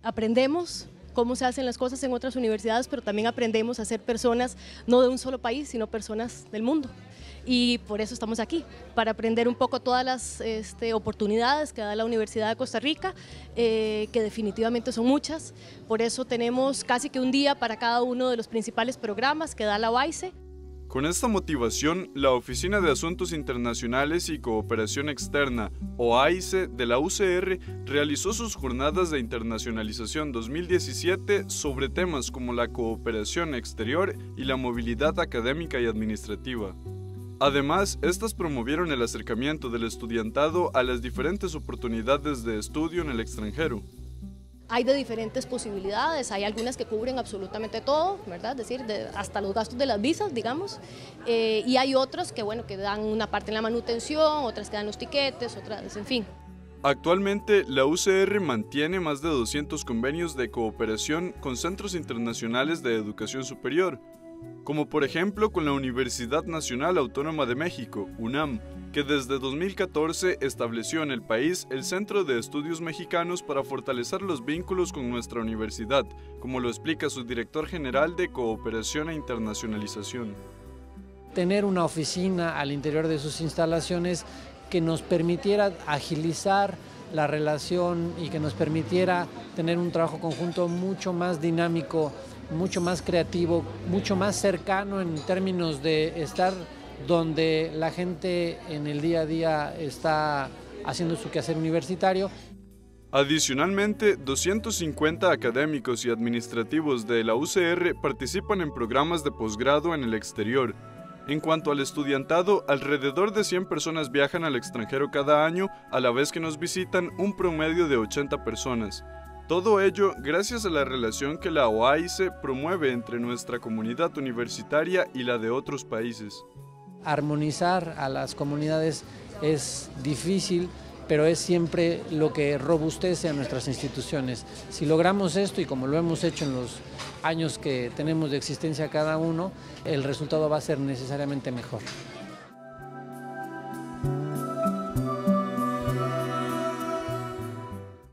Aprendemos cómo se hacen las cosas en otras universidades, pero también aprendemos a ser personas no de un solo país, sino personas del mundo. Y por eso estamos aquí, para aprender un poco todas las oportunidades que da la Universidad de Costa Rica, que definitivamente son muchas. Por eso tenemos casi que un día para cada uno de los principales programas que da la UAICE. Con esta motivación, la Oficina de Asuntos Internacionales y Cooperación Externa, OAICE, de la UCR, realizó sus jornadas de internacionalización 2017 sobre temas como la cooperación exterior y la movilidad académica y administrativa. Además, estas promovieron el acercamiento del estudiantado a las diferentes oportunidades de estudio en el extranjero. Hay de diferentes posibilidades, hay algunas que cubren absolutamente todo, ¿verdad? Es decir, hasta los gastos de las visas, digamos, y hay otros que, bueno, que dan una parte en la manutención, otras que dan los tiquetes, otras, en fin. Actualmente, la UCR mantiene más de 200 convenios de cooperación con centros internacionales de educación superior, como por ejemplo con la Universidad Nacional Autónoma de México, UNAM, que desde 2014 estableció en el país el Centro de Estudios Mexicanos para fortalecer los vínculos con nuestra universidad, como lo explica su director general de Cooperación e Internacionalización. Tener una oficina al interior de sus instalaciones que nos permitiera agilizar la relación y que nos permitiera tener un trabajo conjunto mucho más dinámico, mucho más creativo, mucho más cercano en términos de estar donde la gente en el día a día está haciendo su quehacer universitario. Adicionalmente, 250 académicos y administrativos de la UCR participan en programas de posgrado en el exterior. En cuanto al estudiantado, alrededor de 100 personas viajan al extranjero cada año, a la vez que nos visitan un promedio de 80 personas. Todo ello gracias a la relación que la OAICE promueve entre nuestra comunidad universitaria y la de otros países. Armonizar a las comunidades es difícil, pero es siempre lo que robustece a nuestras instituciones. Si logramos esto, y como lo hemos hecho en los años que tenemos de existencia cada uno, el resultado va a ser necesariamente mejor.